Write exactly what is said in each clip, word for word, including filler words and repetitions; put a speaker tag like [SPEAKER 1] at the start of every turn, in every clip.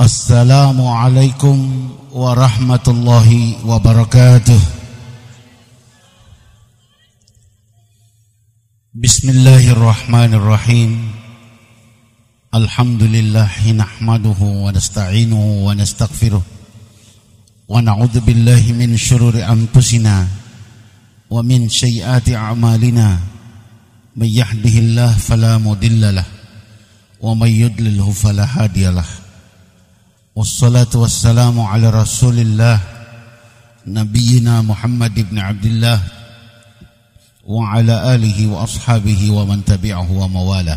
[SPEAKER 1] Assalamualaikum warahmatullahi wabarakatuh. Bismillahirrahmanirrahim. Alhamdulillahi nahmaduhu wa nasta'inuhu wa nastaghfiruh wa na'udzu billahi min syururi anfusina wa min sayyiati a'malina. May yahdihillahu fala mudilla lahu wa may yudlilhu fala hadiyalah. Wassalatu wassalamu ala rasulillah Nabiyyina Muhammad ibn Abdullah wa ala alihi wa ashabihi wa man tabi'ahu wa mawala.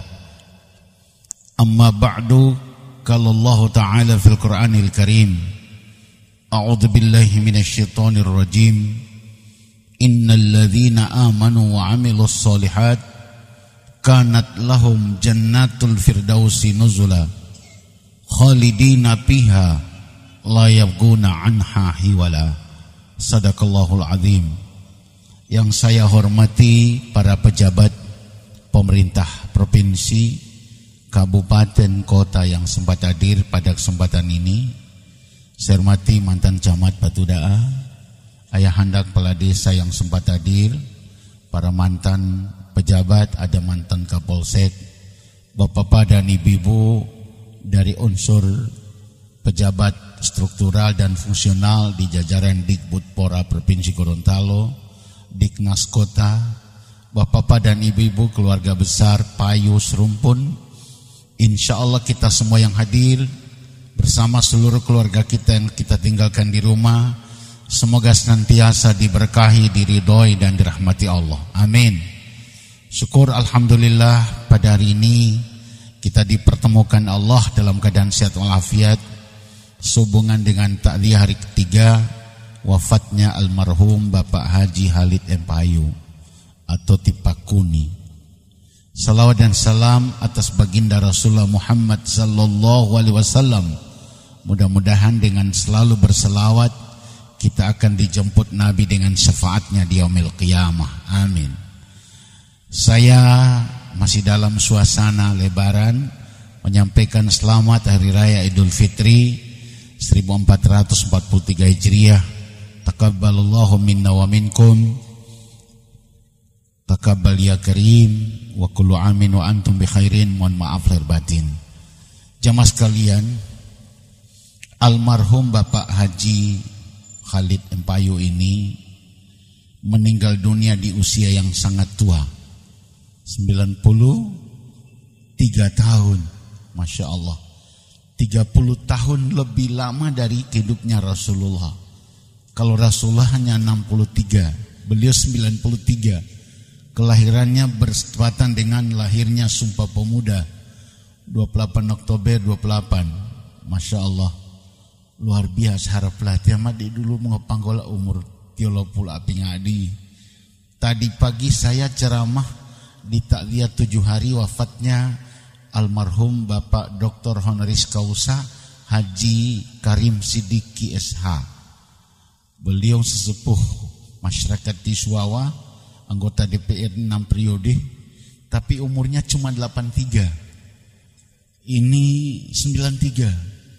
[SPEAKER 1] Amma ba'du, qala Allah ta'ala fil Qur'anil Karim, a'udzu billahi minasy syaithanir rajim. Innal ladzina amanu wa 'amilus shalihat kanat lahum jannatul firdausi nuzula khalidina fiha la yabghuna anha hiwala. Sadaqallahul azim. Yang saya hormati para pejabat pemerintah provinsi, kabupaten, kota yang sempat hadir pada kesempatan ini. Saya hormati mantan camat Batu Daa, ayahanda kepala desa yang sempat hadir, para mantan pejabat, ada mantan kapolsek, bapak-bapak dan ibu-ibu dari unsur pejabat struktural dan fungsional di jajaran Dikbudpora Provinsi Gorontalo, Diknas Kota, bapak-bapak dan ibu-ibu keluarga besar Payus Rumpun. Insya Allah kita semua yang hadir bersama seluruh keluarga kita yang kita tinggalkan di rumah, semoga senantiasa diberkahi, diridhoi dan dirahmati Allah. Amin. Syukur alhamdulillah pada hari ini kita dipertemukan Allah dalam keadaan sehat walafiat, sehubungan dengan takziah hari ketiga wafatnya almarhum Bapak Haji Khalid M. Payu atau Tipakuni. Salawat dan salam atas baginda Rasulullah Muhammad sallallahu alaihi wasallam. Mudah-mudahan dengan selalu berselawat kita akan dijemput Nabi dengan syafaatnya di yaumil qiyamah. Amin. Saya masih dalam suasana lebaran menyampaikan selamat Hari Raya Idul Fitri seribu empat ratus empat puluh tiga Hijriah. Taqabbalallahu minna wa minkum. Taqabbal ya karim wa kullu amin wa antum bi khairin. Mohon maaf lahir batin. Jamaah sekalian, almarhum Bapak Haji Khalid M. Payu ini meninggal dunia di usia yang sangat tua, sembilan puluh tiga tahun. Masya Allah, tiga puluh tahun lebih lama dari hidupnya Rasulullah. Kalau Rasulullah hanya enam puluh tiga, beliau sembilan puluh tiga. Kelahirannya bertepatan dengan lahirnya Sumpah Pemuda dua puluh delapan Oktober dua puluh delapan. Masya Allah, luar biasa. Harap pelatih madi dulu mengepanggola umur tiga puluh api ngadi. Tadi pagi saya ceramah di takziah tujuh hari wafatnya almarhum Bapak Doktor Honoris Causa Haji Karim Siddiqi S H. Beliau sesepuh masyarakat di Suwawa, anggota D P R enam periode, tapi umurnya cuma delapan puluh tiga. Ini sembilan puluh tiga.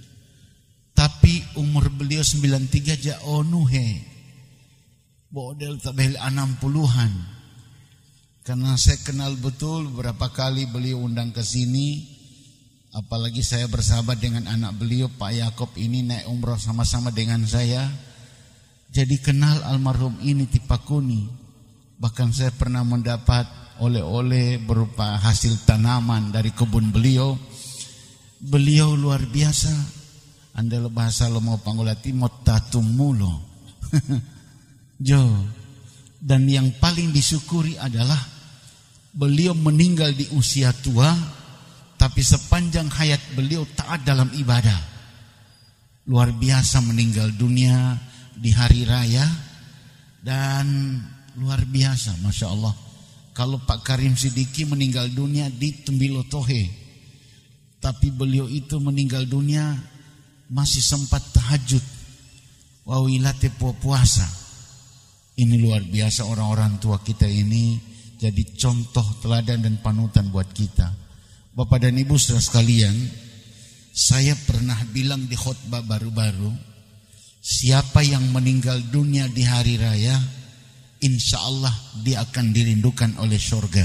[SPEAKER 1] Tapi umur beliau sembilan puluh tiga ja onuhe. Bodel tabel enam puluhan. Karena saya kenal betul, beberapa kali beliau undang ke sini, apalagi saya bersahabat dengan anak beliau Pak Yakob ini naik umroh sama-sama dengan saya. Jadi kenal almarhum ini Tipakuni. Bahkan saya pernah mendapat oleh-oleh berupa hasil tanaman dari kebun beliau. Beliau luar biasa. Andal bahasa lo mau panggolati motatum mulo. Jo. Dan yang paling disyukuri adalah beliau meninggal di usia tua, tapi sepanjang hayat beliau taat dalam ibadah. Luar biasa, meninggal dunia di hari raya dan luar biasa, Masya Allah. Kalau Pak Karim Siddiqi meninggal dunia di Tembilotohe, tapi beliau itu meninggal dunia masih sempat tahajud, wawilate puasa. Ini luar biasa, orang-orang tua kita ini jadi contoh teladan dan panutan buat kita. Bapak dan Ibu saudara sekalian, Saya pernah bilang di khutbah baru-baru, siapa yang meninggal dunia di hari raya, insya Allah dia akan dirindukan oleh surga.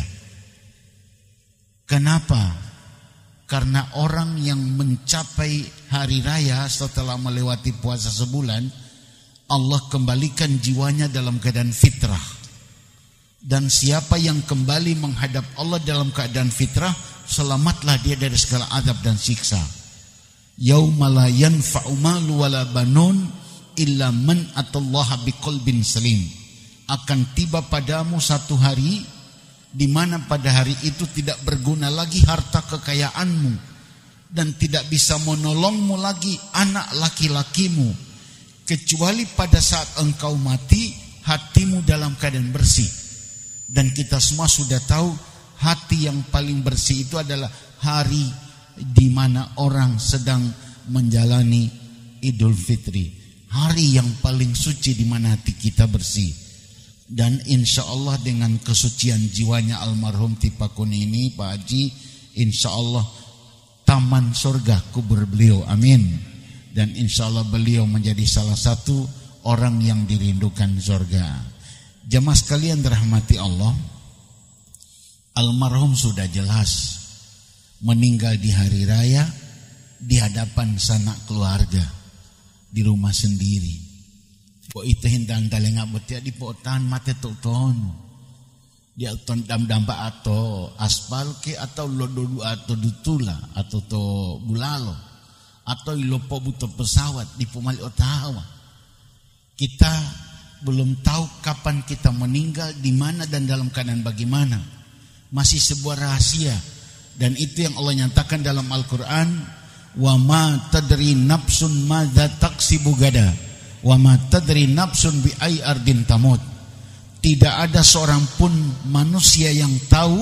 [SPEAKER 1] Kenapa? Karena orang yang mencapai hari raya setelah melewati puasa sebulan, Allah kembalikan jiwanya dalam keadaan fitrah. Dan siapa yang kembali menghadap Allah dalam keadaan fitrah, selamatlah dia dari segala azab dan siksa. Yauma la yanfa'u malu wala banun illa man atallaha biqalbin salim. Akan tiba padamu satu hari di mana pada hari itu tidak berguna lagi harta kekayaanmu dan tidak bisa menolongmu lagi anak laki-lakimu, kecuali pada saat engkau mati hatimu dalam keadaan bersih. Dan kita semua sudah tahu hati yang paling bersih itu adalah hari di mana orang sedang menjalani Idul Fitri. Hari yang paling suci di mana hati kita bersih. Dan insya Allah dengan kesucian jiwanya almarhum Tipakun ini, Pak Haji, insya Allah taman surga kubur beliau, amin. Dan insya Allah beliau menjadi salah satu orang yang dirindukan surga. Jamaah sekalian dirahmati Allah, almarhum sudah jelas meninggal di hari raya di hadapan sanak keluarga di rumah sendiri. Kok itu hindang talenga betia di potan mate ton. Dia ton dam dampa atau aspal ke atau lododu atau dutula atau to bulalo atau ilopo buto pesawat di pemali otawa. Kita belum tahu kapan kita meninggal, di mana dan dalam keadaan bagaimana. Masih sebuah rahasia. Dan itu yang Allah nyatakan dalam Al-Quran, wa ma tadri nafsun madza taksibu gada wa ma tadri nafsun bi ai ardin tamut. Tidak ada seorang pun manusia yang tahu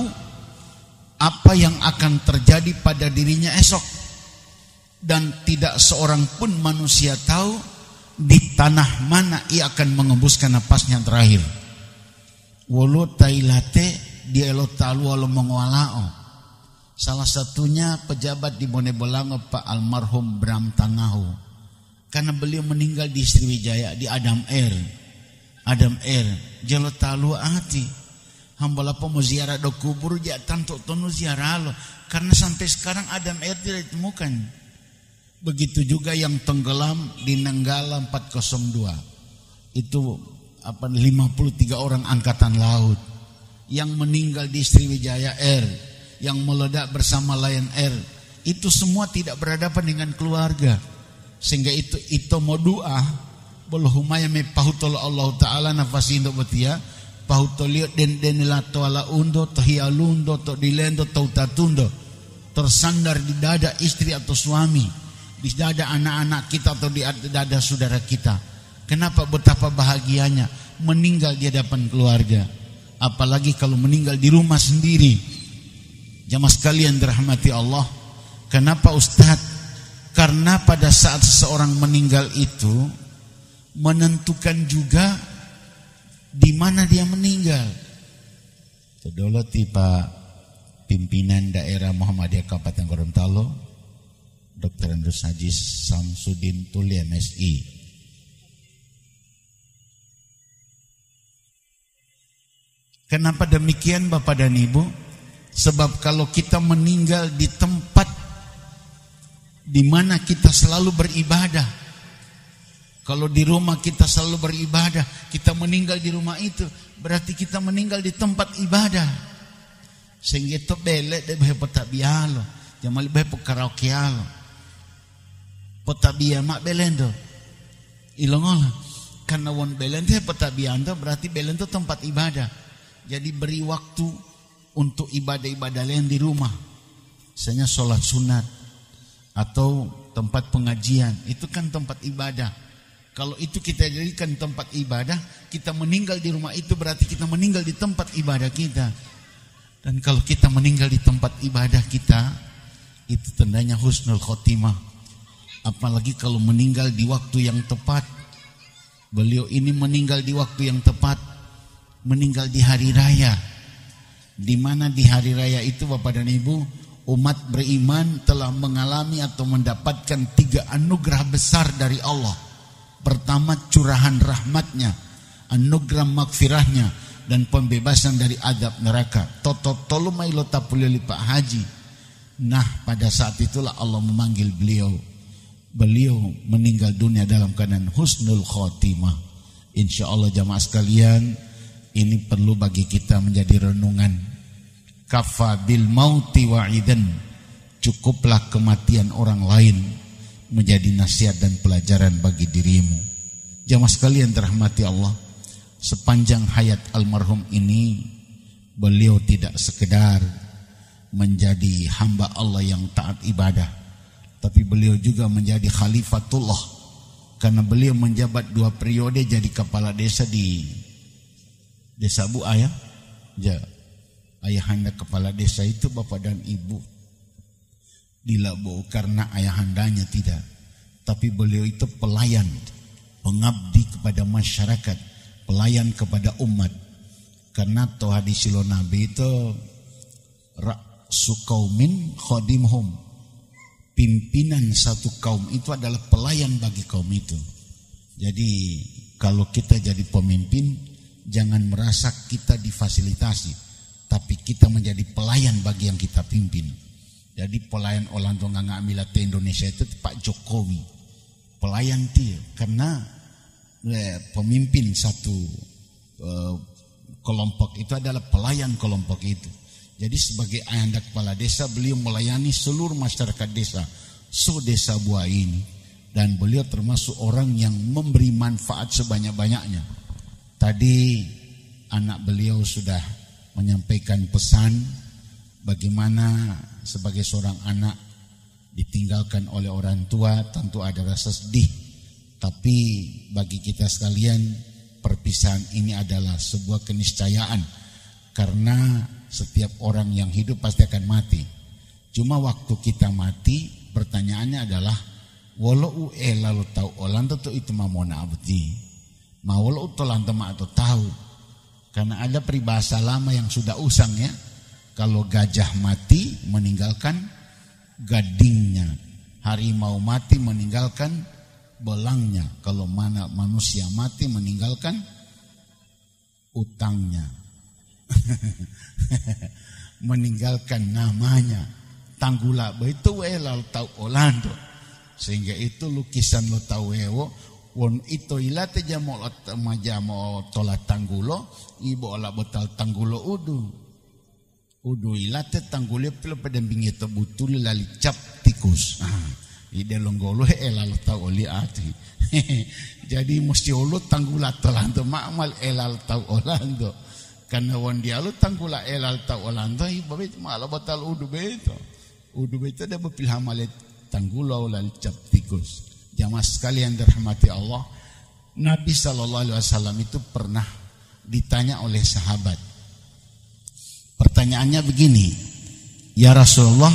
[SPEAKER 1] apa yang akan terjadi pada dirinya esok, dan tidak seorang pun manusia tahu di tanah mana ia akan mengembuskan napasnya yang terakhir. Walau tailate dia lo talu lo mengwalao. Salah satunya pejabat di Bone Bolango, Pak almarhum Bram Tangahu. Karena beliau meninggal di Sriwijaya di Adam Air. Adam Air jalo talu ati. Hamba lapo mau ziarah do kubur ja tanto tonu ziarah lo. Karena sampai sekarang Adam Air tidak ditemukan. Begitu juga yang tenggelam di Nanggala empat nol dua. Itu apa lima puluh tiga orang angkatan laut yang meninggal di Sriwijaya Air, yang meledak bersama Lion Air. Itu semua tidak berhadapan dengan keluarga. Sehingga itu itu mau doa, Allahumma ya me pahutol Allah taala nafasindo betia, pahutolio den denila toala undo tohialundo to dilendo to tatundo. Tersandar di dada istri atau suami, di dada anak-anak kita atau di dada saudara kita. Kenapa? Betapa bahagianya meninggal di hadapan keluarga. Apalagi kalau meninggal di rumah sendiri. Jamaah sekalian dirahmati Allah. Kenapa Ustaz? Karena pada saat seseorang meninggal itu menentukan juga di mana dia meninggal. Todoloti Pak pimpinan daerah Muhammadiyah Kabupaten Gorontalo, Doktor Andrus Haji Samsudin Tuli M S I. Kenapa demikian Bapak dan Ibu? Sebab kalau kita meninggal di tempat di mana kita selalu beribadah, kalau di rumah kita selalu beribadah, kita meninggal di rumah itu, berarti kita meninggal di tempat ibadah. Sehingga itu belek de behe potabialo, jamal behe pokaraokealo. Potabia mak belendo. Ilongola. Karena won belendo potabiando berarti belendo tempat ibadah. Jadi beri waktu untuk ibadah-ibadah lain di rumah. Misalnya sholat sunat atau tempat pengajian, itu kan tempat ibadah. Kalau itu kita jadikan tempat ibadah, kita meninggal di rumah itu berarti kita meninggal di tempat ibadah kita. Dan kalau kita meninggal di tempat ibadah kita, itu tandanya husnul khotimah. Apalagi kalau meninggal di waktu yang tepat. Beliau ini meninggal di waktu yang tepat, meninggal di hari raya. Di mana di hari raya itu Bapak dan Ibu, umat beriman telah mengalami atau mendapatkan tiga anugerah besar dari Allah. Pertama, curahan rahmatnya, anugerah magfirahnya, dan pembebasan dari adab neraka. Toto tolumai lo tapulili Pak Haji. Nah, pada saat itulah Allah memanggil beliau. Beliau meninggal dunia dalam keadaan husnul khotimah. Insya Allah jamaah sekalian, ini perlu bagi kita menjadi renungan. Kafa bil mauti wa'idan. Cukuplah kematian orang lain menjadi nasihat dan pelajaran bagi dirimu. Jamaah sekalian dirahmati Allah, sepanjang hayat almarhum ini beliau tidak sekedar menjadi hamba Allah yang taat ibadah, tapi beliau juga menjadi khalifatullah, karena beliau menjabat dua periode jadi kepala desa di desa Bu Ayah. Ya, ayahanda kepala desa itu bapak dan ibu di Labo, karena ayahandanya tidak, tapi beliau itu pelayan, pengabdi kepada masyarakat, pelayan kepada umat. Karena toh hadis silo Nabi itu ra'su qaumin khadimhum, pimpinan satu kaum itu adalah pelayan bagi kaum itu. Jadi kalau kita jadi pemimpin, jangan merasa kita difasilitasi, tapi kita menjadi pelayan bagi yang kita pimpin. Jadi pelayan Orlando ngambil Indonesia itu Pak Jokowi, pelayan dia, karena eh, pemimpin satu eh, kelompok itu adalah pelayan kelompok itu. Jadi sebagai ayahanda kepala desa, beliau melayani seluruh masyarakat desa, so desa Buah ini, dan beliau termasuk orang yang memberi manfaat sebanyak-banyaknya. Tadi anak beliau sudah menyampaikan pesan bagaimana sebagai seorang anak ditinggalkan oleh orang tua, tentu ada rasa sedih. Tapi bagi kita sekalian, perpisahan ini adalah sebuah keniscayaan, karena setiap orang yang hidup pasti akan mati. Cuma waktu kita mati, pertanyaannya adalah walau e lalu tahu olan tentu itu mamona abdi, mau walau tolan tema atau tahu. Karena ada peribahasa lama yang sudah usang ya, kalau gajah mati meninggalkan gadingnya, harimau mati meninggalkan belangnya, kalau mana manusia mati meninggalkan utangnya, meninggalkan namanya. Tanggula itu elal tau olando, sehingga itu lukisan lo tau ewo won itu ilate jamo majamo tola tanggulo ibo ola botal tanggulo udu udu ilate tanggulo pelo pedembing itu butul lali cap tikus. Ah, ide longgolo elal tau oli ati. Jadi mesti ulu tanggula tolando makmal elal tau olando, karena won dia lu tanggula elal tau olando ibo bet malah botal udu beto udu beto ada bepilih malet tanggulo lali cap tikus. Jamaah sekalian dirahmati Allah, Nabi Shallallahu Alaihi Wasallam itu pernah ditanya oleh sahabat. Pertanyaannya begini, ya Rasulullah,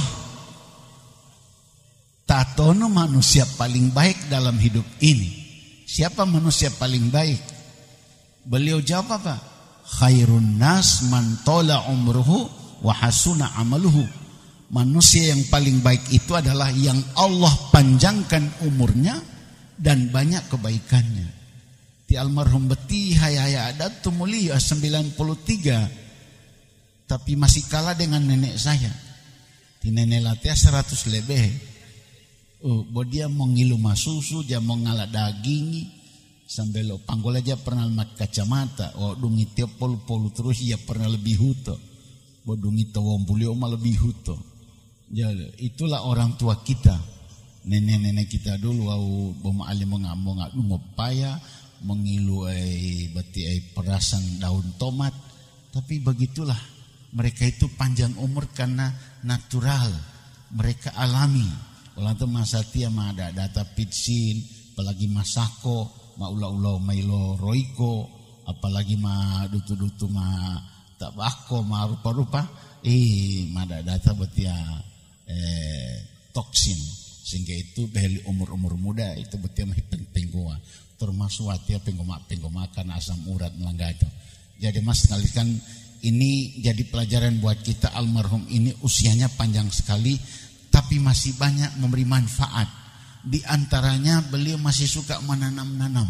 [SPEAKER 1] tatono manusia paling baik dalam hidup ini, siapa manusia paling baik? Beliau jawab apa? Khairun nas man tola umruhu wa hasuna amaluhu. Manusia yang paling baik itu adalah yang Allah panjangkan umurnya dan banyak kebaikannya. Di almarhum beti hayaya ada tu mulia sembilan puluh tiga, tapi masih kalah dengan nenek saya. Di nenek latih seratus lebih. Oh, bo dia mau ngilu masusu, dia mau ngalah daging sambil lo panggol aja pernah mat kacamata. Oh, dungi tiap polu-polu terus ya pernah lebih huto. Bo dungi tawon beliau malah lebih huto. Jadi itulah orang tua kita, nenek-nenek kita dulu. Au boma ali mengamong ngopaya mengilu ai bati ai perasan daun tomat. Tapi begitulah mereka itu panjang umur karena natural, mereka alami. Kalau itu masa tia mah ada data pitsin, apalagi masako, ma ula-ula mailo roiko, apalagi ma dutu-dutu ma tabako ma rupa-rupa, eh ma ada data betia Eh, toksin, sehingga itu beli umur-umur muda itu betul mah penggoa, termasuk watia penggoma penggoma karena asam urat melanggado. Jadi mas sekalian Ini jadi pelajaran buat kita. Almarhum ini usianya panjang sekali, tapi masih banyak memberi manfaat. Di antaranya beliau masih suka menanam-nanam.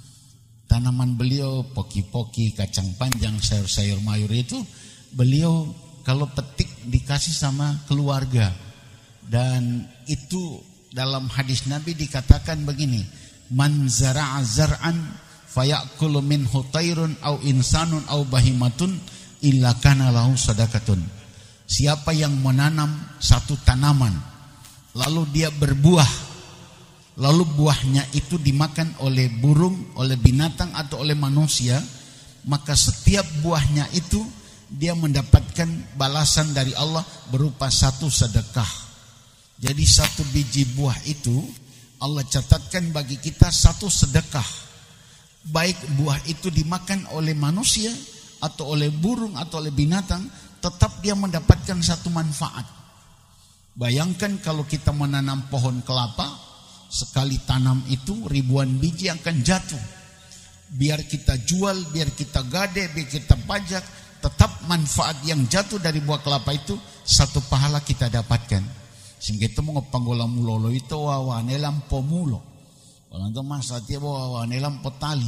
[SPEAKER 1] Tanaman beliau poki-poki, kacang panjang, sayur-sayur mayur itu beliau kalau petik dikasih sama keluarga. Dan itu dalam hadis Nabi dikatakan begini, man zara'a zar'an fayakulu minhu tairun au insanun au bahimatun illa kana lahu sadaqatun. Siapa yang menanam satu tanaman lalu dia berbuah, lalu buahnya itu dimakan oleh burung, oleh binatang atau oleh manusia, maka setiap buahnya itu dia mendapatkan balasan dari Allah berupa satu sedekah. Jadi satu biji buah itu Allah catatkan bagi kita satu sedekah. Baik buah itu dimakan oleh manusia atau oleh burung atau oleh binatang, tetap dia mendapatkan satu manfaat. Bayangkan kalau kita menanam pohon kelapa, sekali tanam itu ribuan biji akan jatuh. Biar kita jual, biar kita gade, biar kita pajak, tetap manfaat yang jatuh dari buah kelapa itu satu pahala kita dapatkan. Sehingga itu mengopanggola mulolo itu wawane lampo mulo. Orang itu masa dia wawane lampo tali.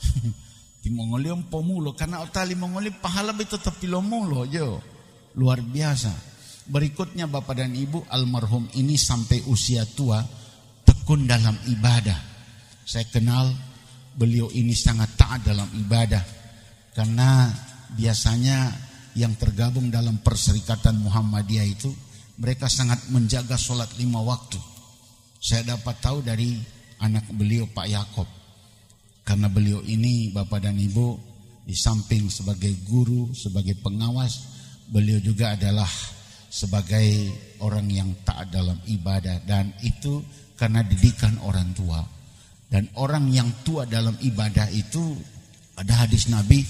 [SPEAKER 1] Di Mongolia lampo mulo karena tali Mongolia pahala itu tetap pilo mulo jo. Luar biasa. Berikutnya Bapak dan Ibu, almarhum ini sampai usia tua tekun dalam ibadah. Saya kenal beliau ini sangat taat dalam ibadah. Karena biasanya yang tergabung dalam Perserikatan Muhammadiyah itu mereka sangat menjaga sholat lima waktu. Saya dapat tahu dari anak beliau Pak Yakob. Karena beliau ini Bapak dan Ibu di samping sebagai guru, sebagai pengawas, beliau juga adalah sebagai orang yang taat dalam ibadah. Dan itu karena didikan orang tua. Dan orang yang tua dalam ibadah itu ada hadis Nabi,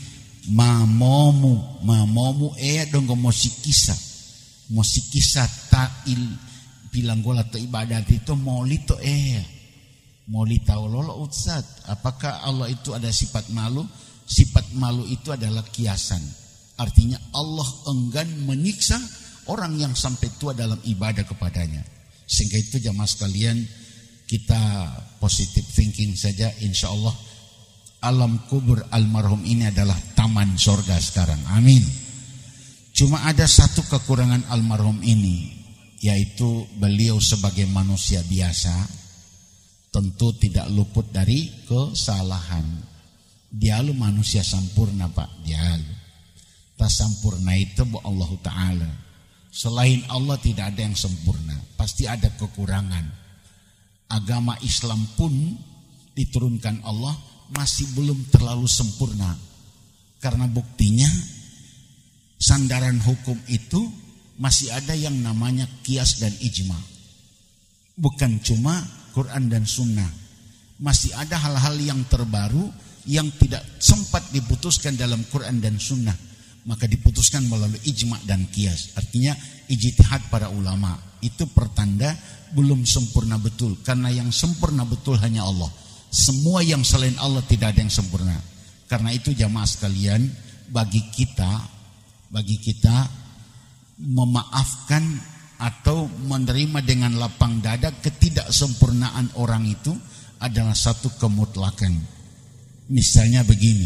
[SPEAKER 1] mamomu mamomu eh donggo mosikisa mosikisa ta'il bilang gola to ibadat itu molito eh molita lolo utsat. Apakah Allah itu ada sifat malu? Sifat malu itu adalah kiasan. Artinya Allah enggan menyiksa orang yang sampai tua dalam ibadah kepadanya. Sehingga itu jamaah sekalian, kita positive thinking saja, insya Allah alam kubur almarhum ini adalah taman sorga sekarang. Amin. Cuma ada satu kekurangan almarhum ini, yaitu beliau sebagai manusia biasa tentu tidak luput dari kesalahan. Dia lu manusia sempurna Pak. Dia lu tak sempurna itu bu Allah Ta'ala. Selain Allah tidak ada yang sempurna, pasti ada kekurangan. Agama Islam pun diturunkan Allah masih belum terlalu sempurna. Karena buktinya sandaran hukum itu masih ada yang namanya kias dan ijma. Bukan cuma Quran dan Sunnah. Masih ada hal-hal yang terbaru yang tidak sempat diputuskan dalam Quran dan Sunnah. Maka diputuskan melalui ijma dan kias. Artinya ijtihad para ulama. Itu pertanda belum sempurna betul. Karena yang sempurna betul hanya Allah. Semua yang selain Allah tidak ada yang sempurna. Karena itu jamaah sekalian, bagi kita, bagi kita memaafkan atau menerima dengan lapang dada ketidaksempurnaan orang itu adalah satu kemutlakan. Misalnya begini,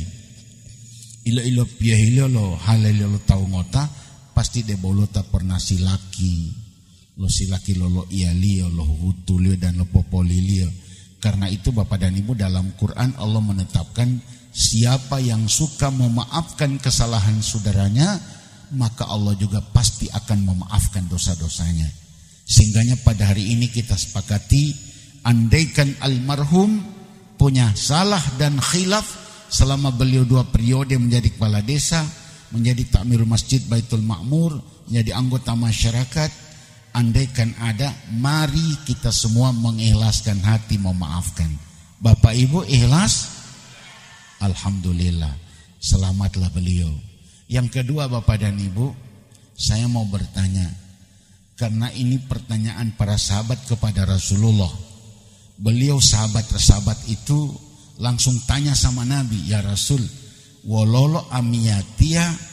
[SPEAKER 1] ilo ilo pia ilo lo halal lo tahu ngota pasti de bolo tak pernah silaki lo silaki lo lo ialio lo hutulio dan lo popolilio. Karena itu Bapak dan Ibu, dalam Quran Allah menetapkan siapa yang suka memaafkan kesalahan saudaranya, maka Allah juga pasti akan memaafkan dosa-dosanya. Sehingganya pada hari ini kita sepakati, andaikan almarhum punya salah dan khilaf selama beliau dua periode menjadi kepala desa, menjadi takmir masjid Baitul Ma'mur, menjadi anggota masyarakat, andaikan ada, mari kita semua mengikhlaskan hati memaafkan. Bapak Ibu ikhlas? Alhamdulillah, selamatlah beliau. Yang kedua Bapak dan Ibu, saya mau bertanya, karena ini pertanyaan para sahabat kepada Rasulullah. Beliau sahabat-sahabat itu langsung tanya sama Nabi, ya Rasul, wololo amiyatia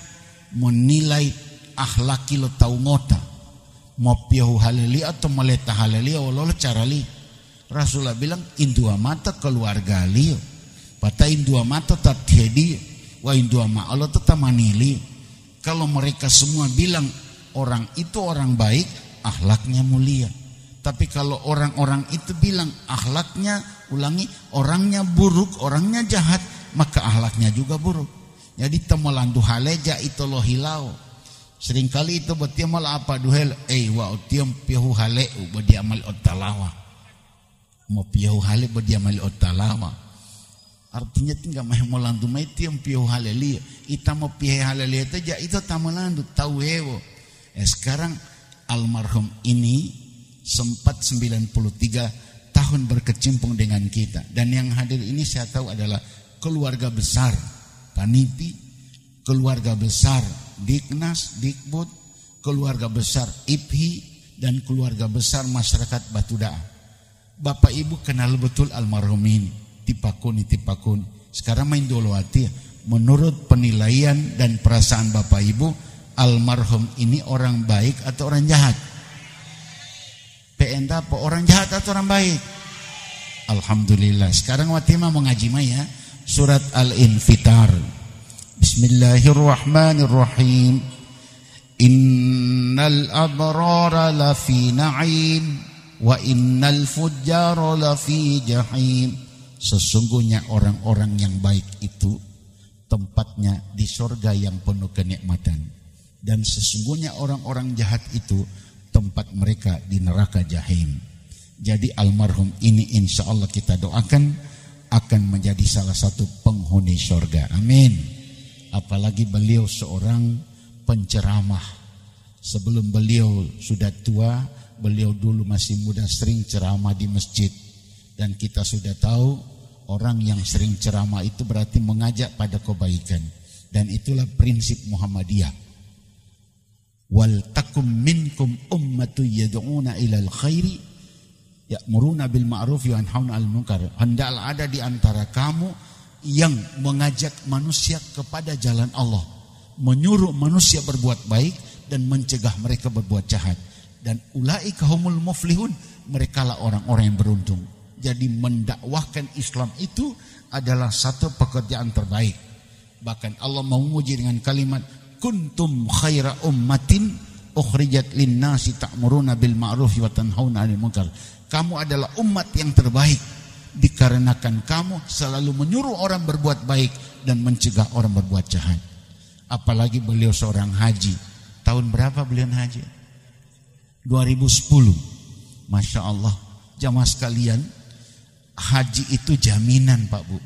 [SPEAKER 1] menilai akhlaki lo tau ngota mau piahu halali atau meleta halali Allah cara li. Rasulullah bilang indua mata keluarga li pata indua mata tathedi wa indua ma Allah tetap manili. Kalau mereka semua bilang orang itu orang baik, akhlaknya mulia. Tapi kalau orang-orang itu bilang akhlaknya, ulangi, orangnya buruk, orangnya jahat, maka akhlaknya juga buruk. Jadi temelandu haleja itu lo hilau. Seringkali itu betia malah apa duhel, eh wa utiam piahu hale badi amal otalawa. Mau piahu hale badi amal otalawa. Artinya tinggal mah melandu mai tiam piahu hale li. Ita mau piahu hale li aja itu tamelandu tahu hewo. Eh sekarang almarhum ini sempat sembilan puluh tiga tahun berkecimpung dengan kita. Dan yang hadir ini saya tahu adalah keluarga besar Panipi, keluarga besar Diknas, Dikbud, keluarga besar I P H I, dan keluarga besar masyarakat Batu Da'a. Bapak Ibu kenal betul almarhum ini, tipakun, tipakun. Sekarang main dulu hati. Menurut penilaian dan perasaan Bapak Ibu, almarhum ini orang baik atau orang jahat? P N D apa orang jahat atau orang baik? Alhamdulillah. Sekarang watima mau ngaji ya surat Al-Infitar. Bismillahirrahmanirrahim. Innal abrara lafi na'im wa innal fujjara lafi jahim. Sesungguhnya orang-orang yang baik itu tempatnya di surga yang penuh kenikmatan, dan sesungguhnya orang-orang jahat itu tempat mereka di neraka jahim. Jadi almarhum ini insya Allah kita doakan akan menjadi salah satu penghuni surga. Amin. Apalagi beliau seorang penceramah. Sebelum beliau sudah tua, beliau dulu masih muda sering ceramah di masjid. Dan kita sudah tahu orang yang sering ceramah itu berarti mengajak pada kebaikan. Dan itulah prinsip Muhammadiyah. Wal takum minkum ummatu yad'una ilal khairi ya'muruna bil ma'ruf wa yanhauna 'anil munkar. Hendaklah ada di antara kamu yang mengajak manusia kepada jalan Allah, menyuruh manusia berbuat baik dan mencegah mereka berbuat jahat. Dan ulaika humul muflihun, merekalah orang-orang yang beruntung. Jadi mendakwahkan Islam itu adalah satu pekerjaan terbaik. Bahkan Allah memuji dengan kalimat kuntum khaira ummatin ukhrijat linnasi ta'muruna bil ma'ruf wa tanhauna 'anil munkar. Kamu adalah umat yang terbaik dikarenakan kamu selalu menyuruh orang berbuat baik dan mencegah orang berbuat jahat. Apalagi beliau seorang haji. Tahun berapa beliau haji? dua ribu sepuluh. Masya Allah. Jamaah sekalian, haji itu jaminan Pak Bu.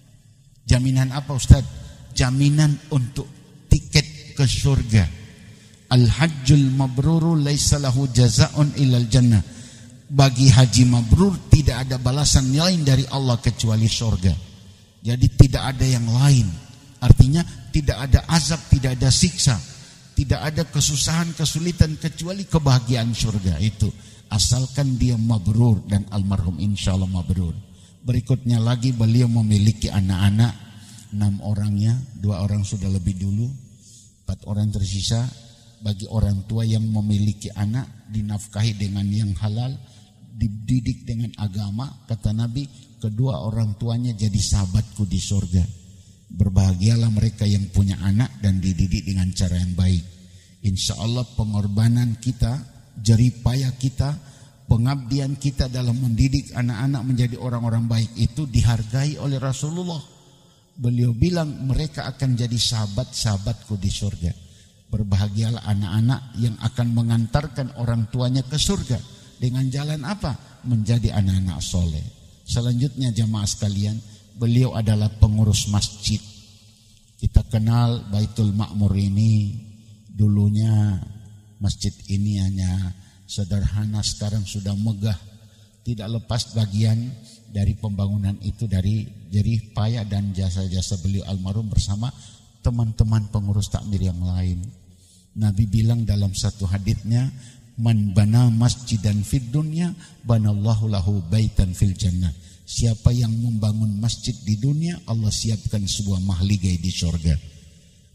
[SPEAKER 1] Jaminan apa Ustaz? Jaminan untuk tiket ke surga. Al-hajjul mabruru laisa lahu jazaa'un illal jannah. Bagi haji mabrur tidak ada balasan lain dari Allah kecuali surga. Jadi tidak ada yang lain. Artinya tidak ada azab, tidak ada siksa, tidak ada kesusahan, kesulitan kecuali kebahagiaan surga itu. Asalkan dia mabrur, dan almarhum insyaallah mabrur. Berikutnya lagi beliau memiliki anak-anak, enam orangnya, dua orang sudah lebih dulu, empat orang tersisa. Bagi orang tua yang memiliki anak, dinafkahi dengan yang halal, dididik dengan agama, kata Nabi, kedua orang tuanya jadi sahabatku di surga. Berbahagialah mereka yang punya anak dan dididik dengan cara yang baik. Insya Allah pengorbanan kita, jerih payah kita, pengabdian kita dalam mendidik anak-anak menjadi orang-orang baik itu dihargai oleh Rasulullah. Beliau bilang mereka akan jadi sahabat-sahabatku di surga. Berbahagialah anak-anak yang akan mengantarkan orang tuanya ke surga. Dengan jalan apa? Menjadi anak-anak soleh. Selanjutnya jamaah sekalian, beliau adalah pengurus masjid. Kita kenal Baitul Ma'mur ini. Dulunya masjid ini hanya sederhana, sekarang sudah megah. Tidak lepas bagian dari pembangunan itu dari jerih payah dan jasa-jasa beliau almarhum bersama teman-teman pengurus takmir yang lain. Nabi bilang dalam satu haditsnya, man bana masjidan fid dunya banallahu lahu baitan fil jannah. Siapa yang membangun masjid di dunia, Allah siapkan sebuah mahligai di surga.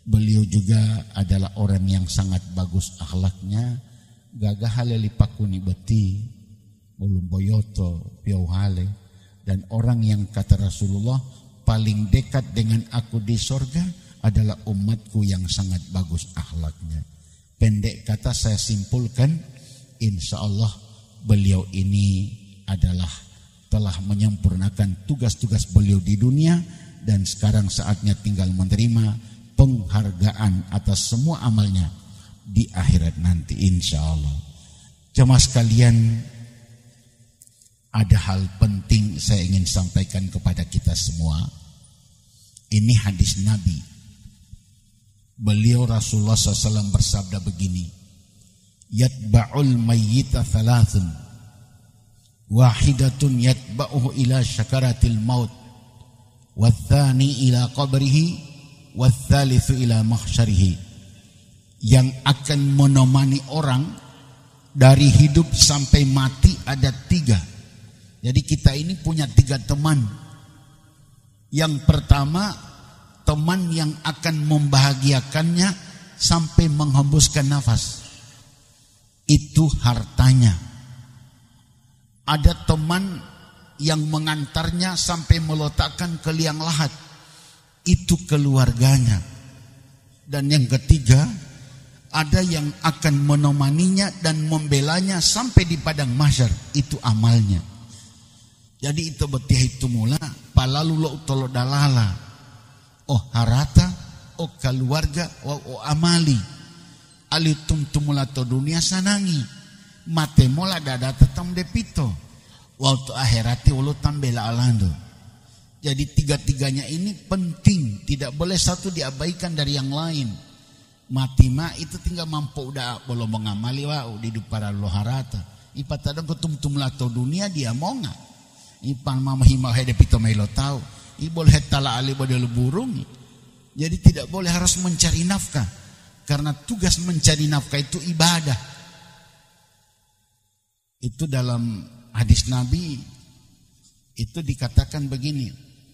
[SPEAKER 1] Beliau juga adalah orang yang sangat bagus akhlaknya, gagah hale lipakuni beti, ulum boyoto, piau hale, dan orang yang kata Rasulullah paling dekat dengan aku di sorga adalah umatku yang sangat bagus akhlaknya. Pendek kata saya simpulkan, insya Allah beliau ini adalah telah menyempurnakan tugas-tugas beliau di dunia dan sekarang saatnya tinggal menerima penghargaan atas semua amalnya di akhirat nanti insya Allah. Jemaah sekalian, ada hal penting saya ingin sampaikan kepada kita semua. Ini hadis Nabi. Beliau Rasulullah shallallahu alaihi wasallam bersabda begini, yatba'ul mayyita thalathun, wahidatun yatba'uhu ila syakaratil maut, wathani ila qabrihi, wathalithu ila mahsyarihi. Yang akan menemani orang dari hidup sampai mati ada tiga. Jadi kita ini punya tiga teman. Yang pertama, teman yang akan membahagiakannya sampai menghembuskan nafas, itu hartanya. Ada teman yang mengantarnya sampai meletakkan ke liang lahat, itu keluarganya. Dan yang ketiga, ada yang akan menemaninya dan membelanya sampai di padang mahsyar, itu amalnya. Jadi itu betia itu mula palalu lo utolo dalala, oh harata, oh keluarga, oh, oh amali. Alitum tumula to dunia sanangi, mate mola dada tetam depito, waktu akhirati ulu tambela alando. Jadi tiga-tiganya ini penting, tidak boleh satu diabaikan dari yang lain. Mati ma itu tinggal mampu udah belum mengamali wa di para loharata. Ipat ada ketum tumula to dunia dia mau nggak? Ipan mama hima hede pito melo tahu. Ibol hetala ali bodel burung. Jadi tidak boleh harus mencari nafkah, karena tugas mencari nafkah itu ibadah. Itu dalam hadis Nabi itu dikatakan begini,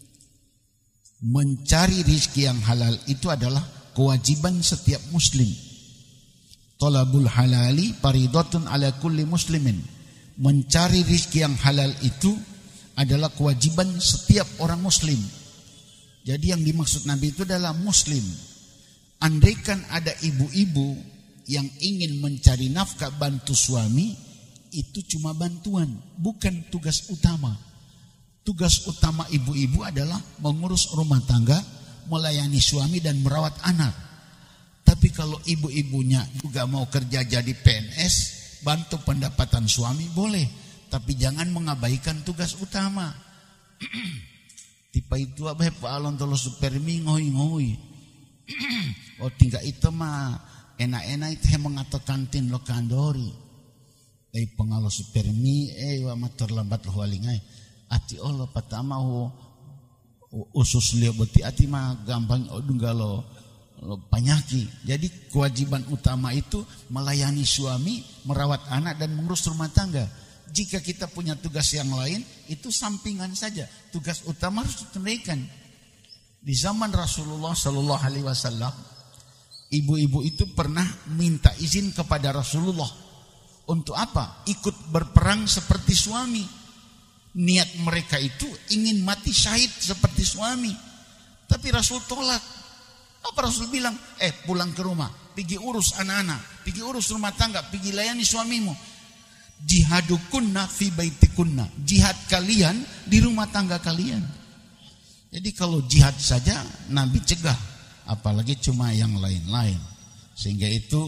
[SPEAKER 1] mencari rizki yang halal itu adalah kewajiban setiap muslim. Talabul halali faridatun ala kulli muslimin. Mencari rizki yang halal itu adalah kewajiban setiap orang muslim. Jadi yang dimaksud Nabi itu adalah muslim. Andaikan ada ibu-ibu yang ingin mencari nafkah bantu suami, itu cuma bantuan, bukan tugas utama. Tugas utama ibu-ibu adalah mengurus rumah tangga, melayani suami dan merawat anak. Tapi kalau ibu-ibunya juga mau kerja jadi P N S, bantu pendapatan suami boleh, tapi jangan mengabaikan tugas utama. Tipe itu apa Pak Alon tolo supermi ngoi-ngoi. Oh tinggal itu mah enak-enak itu yang mengatakan tin lo kandori. Eh pengalo supermi eh wa terlambat lo walingai. Ati Allah pertama ho usus liu beti ati mah gampang dunggalo panyaki. Jadi kewajiban utama itu melayani suami, merawat anak dan mengurus rumah tangga. Jika kita punya tugas yang lain, itu sampingan saja. Tugas utama harus ditunaikan. Di zaman Rasulullah Sallallahu Alaihi Wasallam, ibu-ibu itu pernah minta izin kepada Rasulullah untuk apa? Ikut berperang seperti suami. Niat mereka itu ingin mati syahid seperti suami. Tapi Rasul tolak. Apa Rasul bilang? Eh pulang ke rumah, pergi urus anak-anak, pergi urus rumah tangga, pergi layani suamimu. Jihadukunna fi baitikunna, jihad kalian di rumah tangga kalian. Jadi kalau jihad saja Nabi cegah, apalagi cuma yang lain-lain. Sehingga itu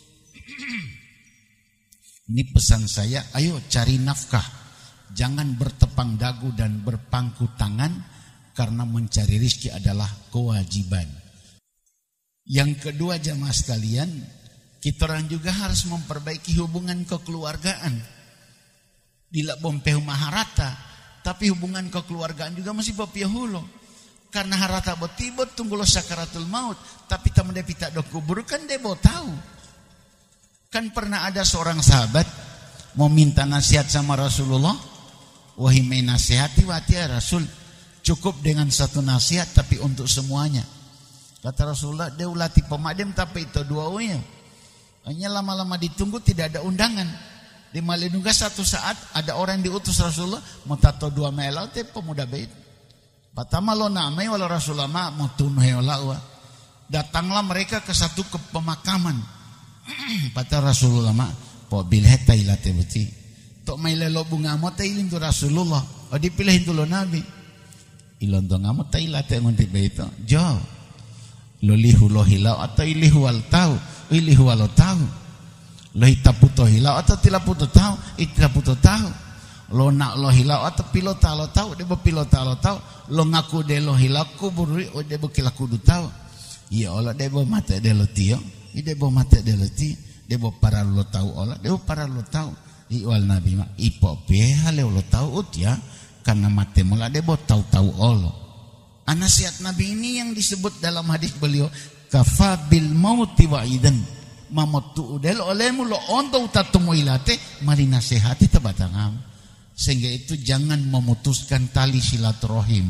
[SPEAKER 1] ini pesan saya, ayo cari nafkah, jangan bertepang dagu dan berpangku tangan, karena mencari rezeki adalah kewajiban. Yang kedua jamaah sekalian, kita orang juga harus memperbaiki hubungan kekeluargaan. Dila bompeh maharata, tapi hubungan kekeluargaan juga masih bapiahulo. Karena harata botibot tunggulo sakaratul maut, tapi tamu dia pita dok kubur kan dia mau tahu. Kan pernah ada seorang sahabat mau minta nasihat sama Rasulullah. Wahai nasihati wati ya Rasul, cukup dengan satu nasihat tapi untuk semuanya. Kata Rasulullah, dia ulati pemadam tapi itu dua uya. Hanya lama-lama ditunggu tidak ada undangan. Di Malindunga satu saat ada orang yang diutus Rasulullah mau tato dua melau te pemuda bait. Pertama lo namai wala Rasulullah ma mau tunai wala. Datanglah mereka ke satu ke pemakaman. Kata Rasulullah ma po bilheta ilate beti. Tok mai lelo bunga mo te ilin tu Rasulullah. O dipilih tu lo nabi. Ilon to ngamo te ilate ngonti bait. Jo. Lo lihu lo hilau atau ilihu wal tau. Ilihu wal tau. Lo hitaputo hilau atau tilaputo tau. Itilaputo tau. Lo nak lo hilau atau pilota lo tau. Debo pilota lo tau. Lo ngaku de lo hilau kuburi. O debo kilaku du tau. Ya Allah debo mate de lo tio. I debo mate de lo ti. Debo para lo tau Allah. Debo para lo tau. I wal nabi ma. Ipo peha le lo tau ut ya. Karena mate mula debo tau-tau Allah. Nasihat Nabi ini yang disebut dalam hadis beliau. Kafa bil mauti wa'idan. Mamotu udel olehmu lo onto utatumu ilate. Mari nasihati tabatangam. Sehingga itu jangan memutuskan tali silaturahim.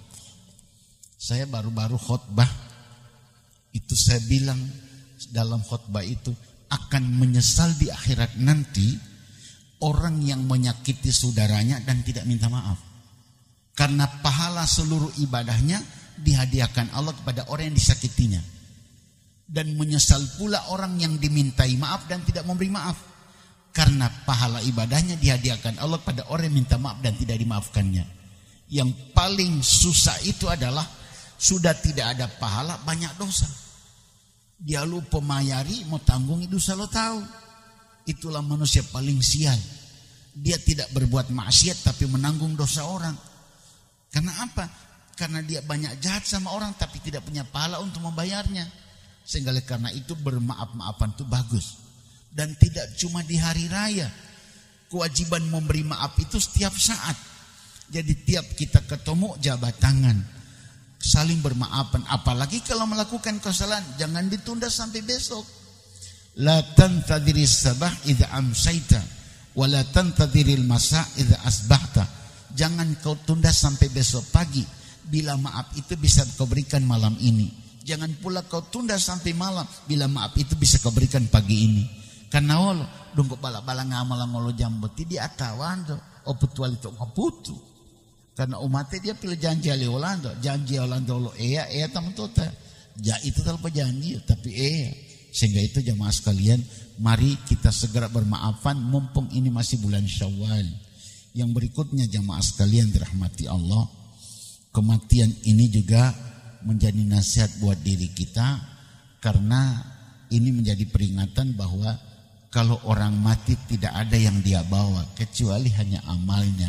[SPEAKER 1] Saya baru-baru khutbah. Itu saya bilang dalam khutbah itu akan menyesal di akhirat nanti orang yang menyakiti saudaranya dan tidak minta maaf. Karena pahala seluruh ibadahnya dihadiahkan Allah kepada orang yang disakitinya. Dan menyesal pula orang yang dimintai maaf dan tidak memberi maaf. Karena pahala ibadahnya dihadiahkan Allah kepada orang yang minta maaf dan tidak dimaafkannya. Yang paling susah itu adalah sudah tidak ada pahala, banyak dosa. Dia lupa mayari, mau tanggung dosa lo tahu. Itulah manusia paling sial. Dia tidak berbuat maksiat tapi menanggung dosa orang. Karena apa? Karena dia banyak jahat sama orang tapi tidak punya pahala untuk membayarnya. Sehingga karena itu bermaaf-maafan itu bagus. Dan tidak cuma di hari raya. Kewajiban memberi maaf itu setiap saat. Jadi tiap kita ketemu jabat tangan. Saling bermaafan. Apalagi kalau melakukan kesalahan. Jangan ditunda sampai besok. La tantadhiris sabah idza amsayta. Wa la tantadhiril masa idza asbahta. Jangan kau tunda sampai besok pagi. Bila maaf itu bisa kau berikan malam ini. Jangan pula kau tunda sampai malam. Bila maaf itu bisa kau berikan pagi ini. Karena Allah dungko bala-bala ngamal ngolo jamboti dia atawan do. Oputual itu ngaputu. Karena umatnya dia pilih janji ali Olando. Janji Olando lo ea ea tamu tota. Ja itu tanpa janji tapi ea. Sehingga itu jamaah sekalian, mari kita segera bermaafan mumpung ini masih bulan Syawal. Yang berikutnya jamaah sekalian dirahmati Allah, kematian ini juga menjadi nasihat buat diri kita karena ini menjadi peringatan bahwa kalau orang mati tidak ada yang dia bawa kecuali hanya amalnya.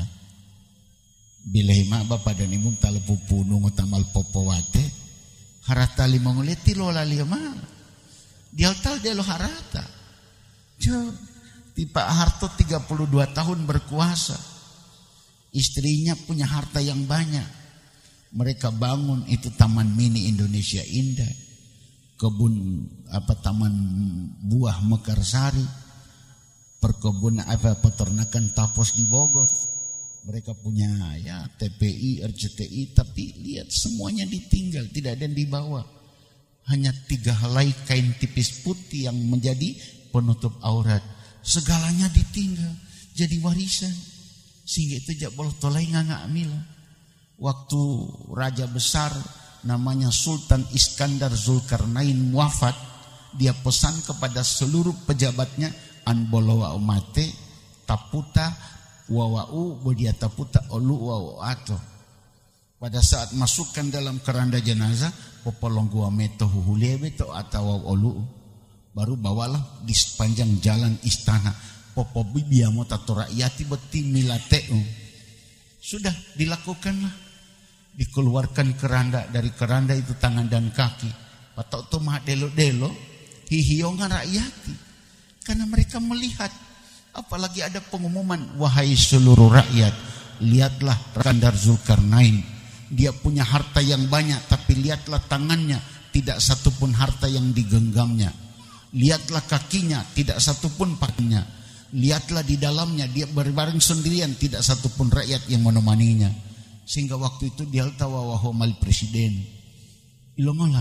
[SPEAKER 1] Bila hima bapak dan ibu talapupu nungu tamal popowate harata lima nguleti lo lali ma dia tal dia lo harata. Jo tipe Harto tiga puluh dua tahun berkuasa. Istrinya punya harta yang banyak. Mereka bangun itu Taman Mini Indonesia Indah. Kebun apa taman buah Mekarsari. Perkebunan apa peternakan Tapos di Bogor. Mereka punya ya T P I, R C T I tapi lihat semuanya ditinggal, tidak ada yang dibawa. Hanya tiga helai kain tipis putih yang menjadi penutup aurat. Segalanya ditinggal jadi warisan. Sehingga itu jak boleh tolai nganga amila. Waktu raja besar namanya Sultan Iskandar Zulkarnain wafat, dia pesan kepada seluruh pejabatnya an bolowa umate taputa wawau bodia taputa olu wau ato. Pada saat masukkan dalam keranda jenazah popolong gua meto huhulebe to atau olu baru bawalah di sepanjang jalan istana. Popo bibia mo tato rakyati beti milateu. Sudah dilakukanlah. Dikeluarkan keranda, dari keranda itu tangan dan kaki. Patok to mah delo-delo hihiongan rakyati. Karena mereka melihat, apalagi ada pengumuman, wahai seluruh rakyat, lihatlah Iskandar Zulkarnain. Dia punya harta yang banyak, tapi lihatlah tangannya, tidak satupun harta yang digenggamnya. Lihatlah kakinya, tidak satupun pakaiannya. Lihatlah di dalamnya, dia berbaring sendirian, tidak satupun rakyat yang menemaninya. Sehingga waktu itu dia tawa wahomal presiden. Ilongola,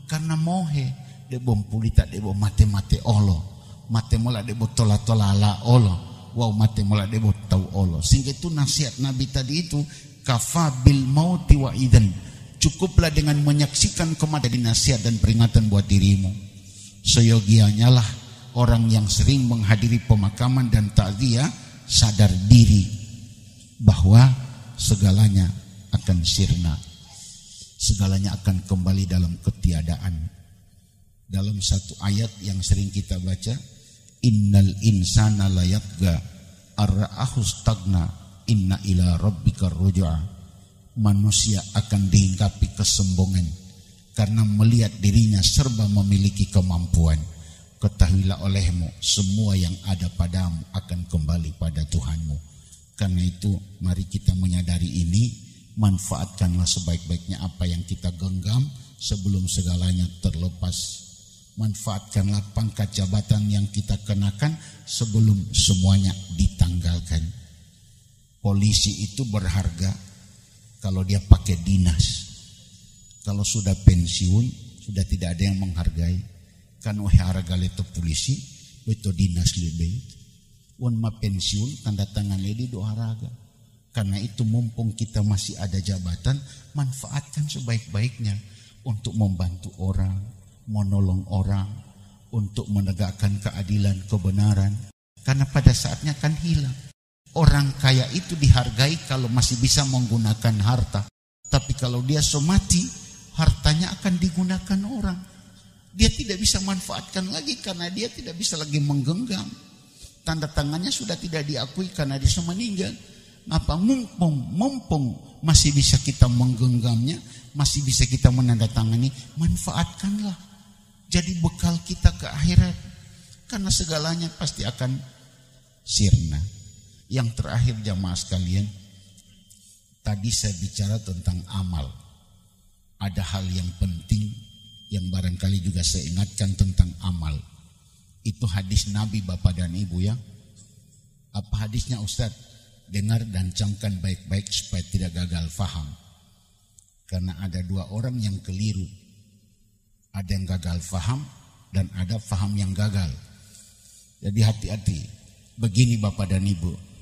[SPEAKER 1] Karena mohe debo pulita debo mate-mate olo, mate mola debo tola-tolala olo, wow mate mola debo tau olo. Sehingga itu nasihat Nabi tadi itu kafa bil mauti wa idan. Cukuplah dengan menyaksikan kematian nasihat dan peringatan buat dirimu. Seyogianya lah orang yang sering menghadiri pemakaman dan takziah sadar diri bahwa segalanya akan sirna, segalanya akan kembali dalam ketiadaan. Dalam satu ayat yang sering kita baca, innal insana layatga ar-ra'ahu stagna inna ila rabbika ruj'a. Manusia akan dihinggapi kesombongan karena melihat dirinya serba memiliki kemampuan. Ketahuilah olehmu, semua yang ada padamu akan kembali pada Tuhanmu. Karena itu mari kita menyadari ini, manfaatkanlah sebaik-baiknya apa yang kita genggam sebelum segalanya terlepas. Manfaatkanlah pangkat jabatan yang kita kenakan sebelum semuanya ditanggalkan. Polisi itu berharga kalau dia pakai dinas. Kalau sudah pensiun, sudah tidak ada yang menghargai. Kan oh harga leto polisi, beto dinas lebih. Wan ma pensiun, tanda tangan ledi do harga. Karena itu mumpung kita masih ada jabatan, manfaatkan sebaik-baiknya untuk membantu orang, menolong orang, untuk menegakkan keadilan, kebenaran. Karena pada saatnya kan hilang. Orang kaya itu dihargai kalau masih bisa menggunakan harta. Tapi kalau dia somati, hartanya akan digunakan orang. Dia tidak bisa manfaatkan lagi karena dia tidak bisa lagi menggenggam. Tanda tangannya sudah tidak diakui karena dia sudah meninggal. Ngapa mumpung, mumpung masih bisa kita menggenggamnya, masih bisa kita menandatangani, manfaatkanlah. Jadi bekal kita ke akhirat. Karena segalanya pasti akan sirna. Yang terakhir jamaah sekalian, tadi saya bicara tentang amal. Ada hal yang penting yang barangkali juga saya ingatkan tentang amal. Itu hadis Nabi Bapak dan Ibu ya. Apa hadisnya Ustaz? Dengar dan camkan baik-baik supaya tidak gagal faham. Karena ada dua orang yang keliru. Ada yang gagal faham dan ada faham yang gagal. Jadi hati-hati. Begini Bapak dan Ibu.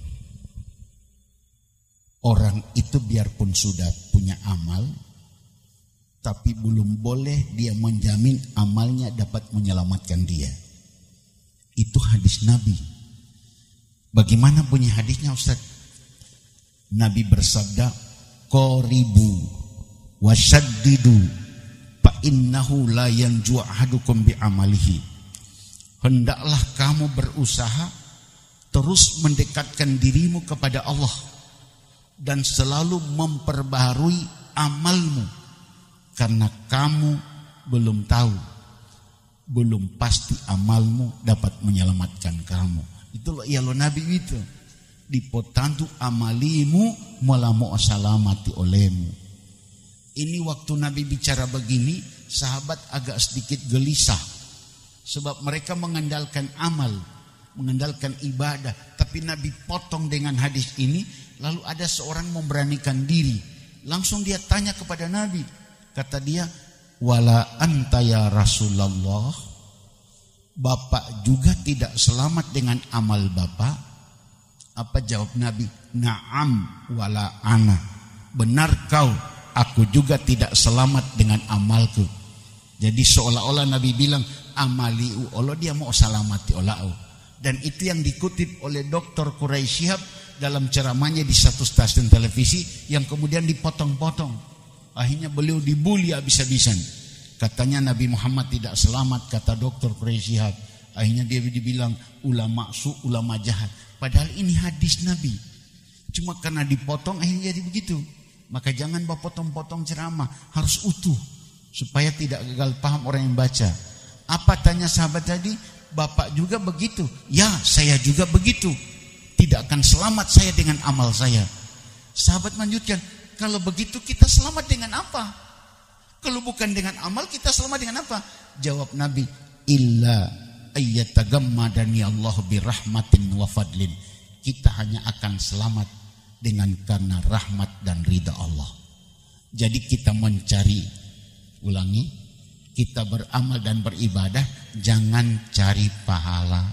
[SPEAKER 1] Orang itu biarpun sudah punya amal, tapi belum boleh dia menjamin amalnya dapat menyelamatkan dia. Itu hadis Nabi. Bagaimana bunyi hadisnya Ustaz? Nabi bersabda, qaribu wasyaddidu fa innahu la yanju ahadukum bi amalihi. Hendaklah kamu berusaha terus mendekatkan dirimu kepada Allah dan selalu memperbaharui amalmu, karena kamu belum tahu, belum pasti amalmu dapat menyelamatkan kamu. Itulah ya lo Nabi itu, dipotantu amalimu melamu salamati olehmu. Ini waktu Nabi bicara begini, sahabat agak sedikit gelisah, sebab mereka mengandalkan amal, mengandalkan ibadah. Tapi Nabi potong dengan hadis ini. Lalu ada seorang memberanikan diri, langsung dia tanya kepada Nabi. Kata dia, wala anta ya Rasulullah, Bapak juga tidak selamat dengan amal Bapak? Apa jawab Nabi? Naam wala ana. Benar kau, aku juga tidak selamat dengan amalku. Jadi seolah-olah Nabi bilang, amaliu Allah, dia mau salamati olau. Dan itu yang dikutip oleh Doktor Quraisy Shihab dalam ceramahnya di satu stasiun televisi yang kemudian dipotong-potong. Akhirnya beliau dibully habis-habisan. Katanya Nabi Muhammad tidak selamat, kata Doktor Quraisy Shihab. Akhirnya dia dibilang ulama su, ulama jahat. Padahal ini hadis Nabi. Cuma karena dipotong akhirnya jadi begitu. Maka jangan bawa potong-potong ceramah, harus utuh supaya tidak gagal paham orang yang baca. Apa tanya sahabat tadi? Bapak juga begitu? Ya, saya juga begitu. Tidak akan selamat saya dengan amal saya. Sahabat lanjutkan, kalau begitu kita selamat dengan apa? Kalau bukan dengan amal, kita selamat dengan apa? Jawab Nabi, illa ayyatagammadani Allah birahmatin wa fadlin. Kita hanya akan selamat dengan karena rahmat dan ridha Allah. Jadi kita mencari, ulangi, kita beramal dan beribadah, jangan cari pahala.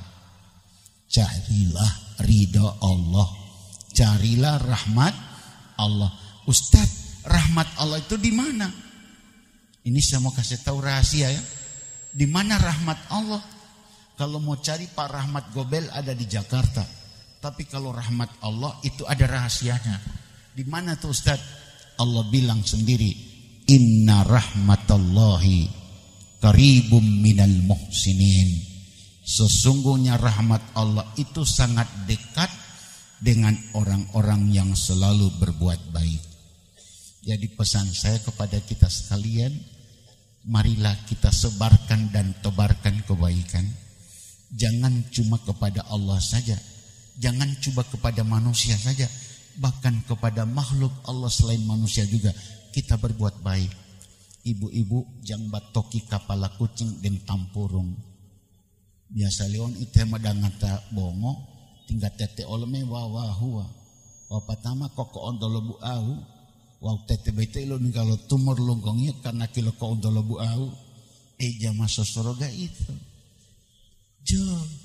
[SPEAKER 1] Carilah ridha Allah. Carilah rahmat Allah. Ustaz, rahmat Allah itu di mana? Ini saya mau kasih tahu rahasia ya. Di mana rahmat Allah? Kalau mau cari Pak Rahmat Gobel ada di Jakarta. Tapi kalau rahmat Allah itu ada rahasianya. Di mana tuh Ustaz? Allah bilang sendiri, inna rahmatallahi qaribum minal muhsinin. Sesungguhnya rahmat Allah itu sangat dekat dengan orang-orang yang selalu berbuat baik. Jadi pesan saya kepada kita sekalian, marilah kita sebarkan dan tebarkan kebaikan. Jangan cuma kepada Allah saja, jangan cuma kepada manusia saja, bahkan kepada makhluk Allah selain manusia juga kita berbuat baik. Ibu-ibu jang batoki kapala kucing dan tampurung. Biasa leon itu madangata bongo tinggal tete oleme wawahua. Wa pertama koko ondolobu au. Wa tete bete lo kalau tumor longkongnya karena kilo ko ondolobu au. Eh jama sosoroga itu. Jo.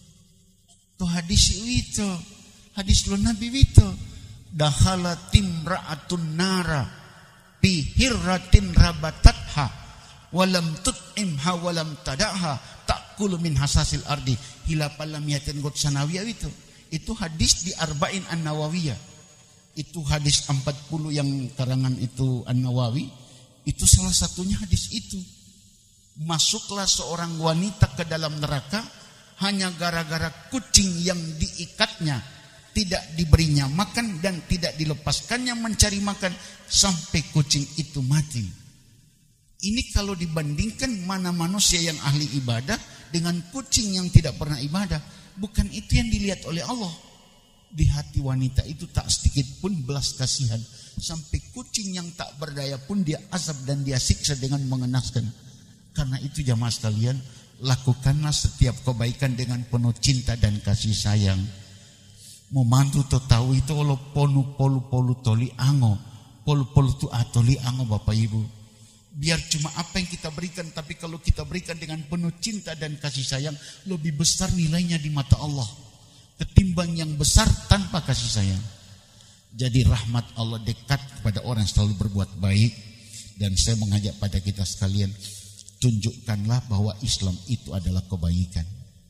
[SPEAKER 1] To hadis itu. Hadis lo Nabi itu. Dakhala timra'atun nara bi hirratin rabatatha walam tut'imha walam tada'ha ta'kulu min hasasil ardi hilapalam yatin got sanawiyah itu. Itu hadis di Arba'in An-Nawawiyah. Itu hadis empat puluh yang karangan itu An-Nawawi. Itu salah satunya hadis itu. Masuklah seorang wanita ke dalam neraka hanya gara-gara kucing yang diikatnya, tidak diberinya makan dan tidak dilepaskannya mencari makan sampai kucing itu mati. Ini kalau dibandingkan mana manusia yang ahli ibadah dengan kucing yang tidak pernah ibadah. Bukan itu yang dilihat oleh Allah. Di hati wanita itu tak sedikit pun belas kasihan. Sampai kucing yang tak berdaya pun dia azab dan dia siksa dengan mengenaskan. Karena itu jamaah sekalian, lakukanlah setiap kebaikan dengan penuh cinta dan kasih sayang. Memantu to tahu itu lo ponu polu polu toli ango, polu polu tu atoli ango Bapak Ibu. Biar cuma apa yang kita berikan, tapi kalau kita berikan dengan penuh cinta dan kasih sayang, lebih besar nilainya di mata Allah ketimbang yang besar tanpa kasih sayang. Jadi rahmat Allah dekat kepada orang yang selalu berbuat baik. Dan saya mengajak pada kita sekalian, tunjukkanlah bahwa Islam itu adalah kebaikan.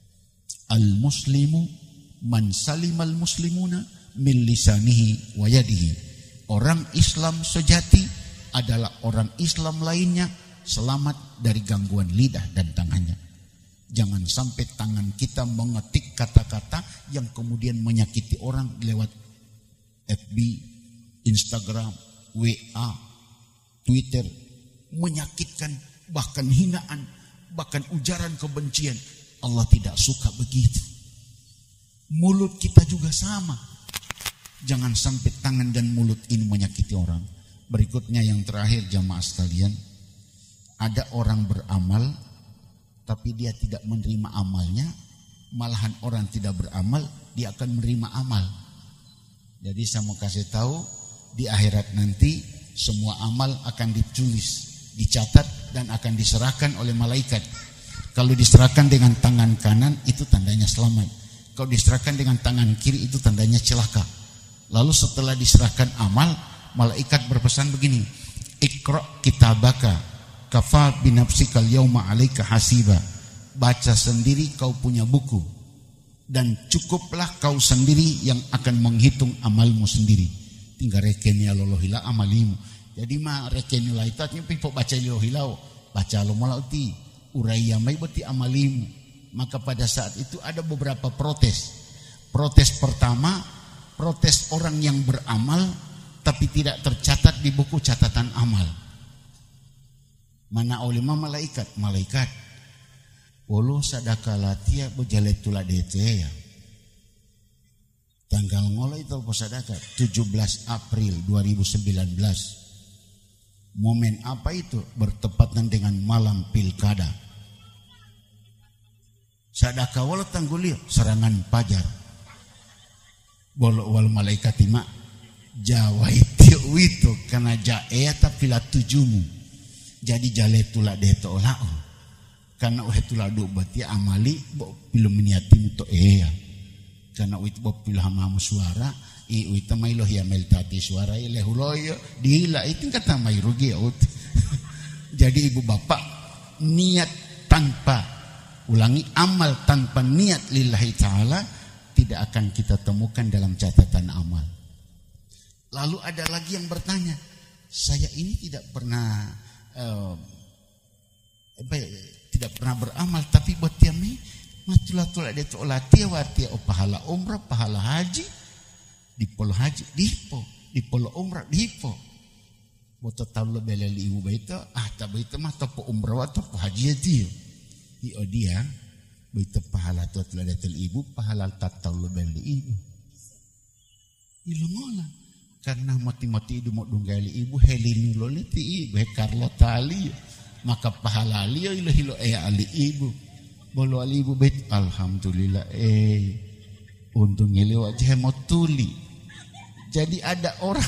[SPEAKER 1] Al-muslimu man salimal muslimuna min lisanihi wa yadihi. Orang Islam sejati adalah orang Islam lainnya selamat dari gangguan lidah dan tangannya. Jangan sampai tangan kita mengetik kata-kata yang kemudian menyakiti orang lewat F B, Instagram, W A, Twitter, menyakitkan, bahkan hinaan, bahkan ujaran kebencian. Allah tidak suka begitu. Mulut kita juga sama. Jangan sampai tangan dan mulut ini menyakiti orang. Berikutnya yang terakhir jamaah sekalian, ada orang beramal tapi dia tidak menerima amalnya, malahan orang tidak beramal dia akan menerima amal. Jadi saya mau kasih tahu, di akhirat nanti semua amal akan ditulis, dicatat dan akan diserahkan oleh malaikat. Kalau diserahkan dengan tangan kanan itu tandanya selamat. Kalau diserahkan dengan tangan kiri itu tandanya celaka. Lalu setelah diserahkan amal, malaikat berpesan begini, Iqra kitabaka kafa binafsikal yauma alaika hasiba. Baca sendiri, kau punya buku, dan cukuplah kau sendiri yang akan menghitung amalmu sendiri. Tinggal rekeni alohila amalimu. Jadi mah rekeni lah itu artinya pipo baca alohila, baca alomolauti uraya mai beti amalimu. Maka pada saat itu ada beberapa protes. Protes pertama, protes orang yang beramal tapi tidak tercatat di buku catatan amal. Mana oleh malaikat, malaikat. Olo sadaka latia bojalet tula dete ya. Tanggal ngolah itu sadaka tujuh belas April dua ribu sembilan belas. Momen apa itu? Bertepatan dengan malam pilkada. Sadaka wala tangguli serangan pajar. Bolo wal malaikat ima Jawa itu itu karena jae tapi la tujumu. Jadi jale tula deto lah. Karena oh itu ladu berarti amali bo belum niatin to eh ya. Karena itu bo pilih hamamu suara i itu mai loh ya meltati suara ile huloyo dila itu kata mai rugi out. Jadi ibu bapak niat tanpa ulangi amal tanpa niat lillahi ta'ala tidak akan kita temukan dalam catatan amal. Lalu ada lagi yang bertanya, saya ini tidak pernah uh, tidak pernah beramal tapi buat tiami matulatul ada tolati wati oh pahala umrah pahala haji di polo haji dipo di polo umrah dipo boto tahu beleli ibu baita ah tak baita mah topo umrah atau haji dia i dia baita pahala tu teladatul ibu pahala tak tahu beleli ibu ilmola karena mati-mati ibu mau dunggali ibu helini loliti ibu Carlo tali maka pahala liyo ilo hilo eh ali ibu bolo ali ibu bait alhamdulillah eh untung ile wajah mau tuli. Jadi ada orang